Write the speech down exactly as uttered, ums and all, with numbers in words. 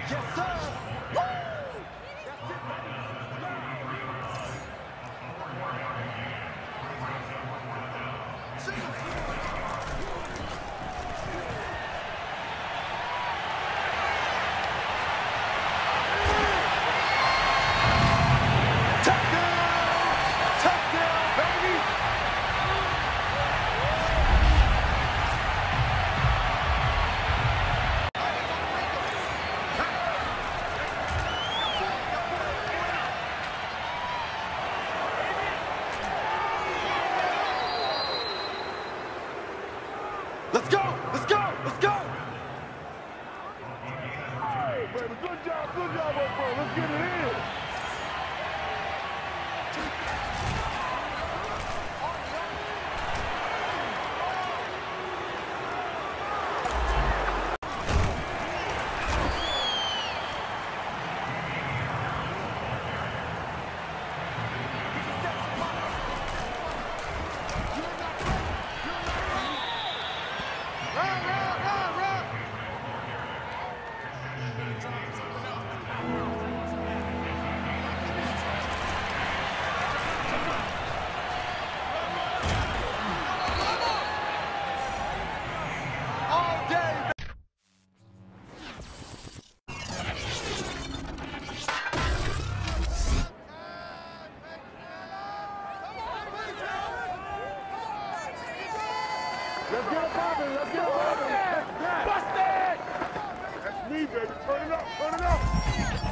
Yes, sir. Woo! That's it, baby. Let's go! Let's go! Let's go! Hey, baby, good job, good job up front. Let's get it in. Let's get it poppin', let's get it poppin'. Bust it! That's me, baby. Turn it up, turn it up.